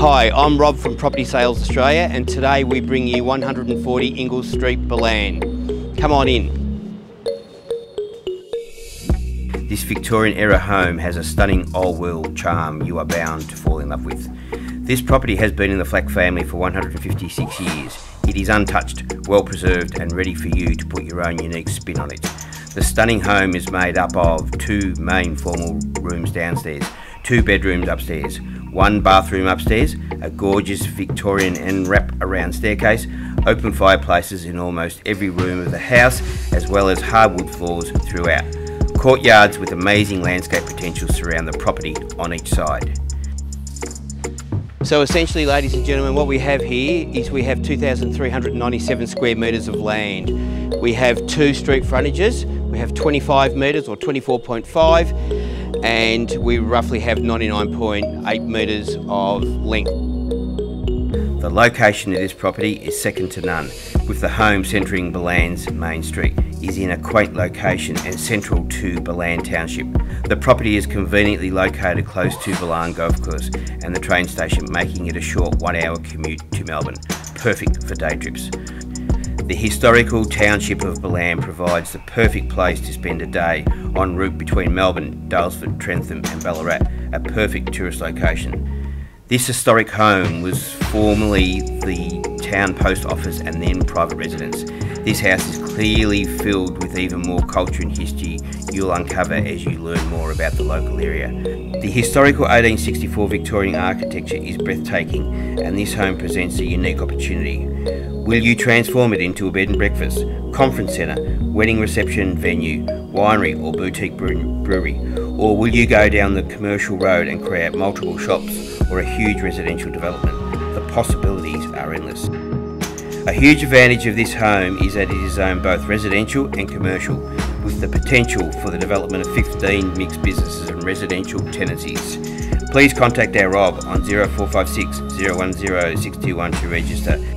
Hi, I'm Rob from Property Sales Australia, and today we bring you 140 Ingalls Street, Ballan. Come on in. This Victorian era home has a stunning old world charm you are bound to fall in love with. This property has been in the Flack family for 156 years. It is untouched, well preserved and ready for you to put your own unique spin on it. The stunning home is made up of 2 main formal rooms downstairs, 2 bedrooms upstairs, 1 bathroom upstairs, a gorgeous Victorian and wrap-around staircase, open fireplaces in almost every room of the house, as well as hardwood floors throughout. Courtyards with amazing landscape potential surround the property on each side. So essentially, ladies and gentlemen, what we have here is we have 2,397 square metres of land. We have 2 street frontages. We have 25 metres or 24.5, and we roughly have 99.8 metres of length. The location of this property is second to none, with the home centring Ballan's main street. It is in a quaint location and central to Ballan Township. The property is conveniently located close to Ballan Golf Course and the train station, making it a short 1-hour commute to Melbourne, perfect for day trips. The historical township of Ballan provides the perfect place to spend a day en route between Melbourne, Daylesford, Trentham and Ballarat, a perfect tourist location. This historic home was formerly the town post office and then private residence. This house is clearly filled with even more culture and history you'll uncover as you learn more about the local area. The historical 1864 Victorian architecture is breathtaking, and this home presents a unique opportunity. Will you transform it into a bed and breakfast, conference centre, wedding reception venue, winery or boutique brewery? Or will you go down the commercial road and create multiple shops or a huge residential development? The possibilities are endless. A huge advantage of this home is that it is zoned both residential and commercial, with the potential for the development of 15 mixed businesses and residential tenancies. Please contact our Rob on 0456 010 621 to register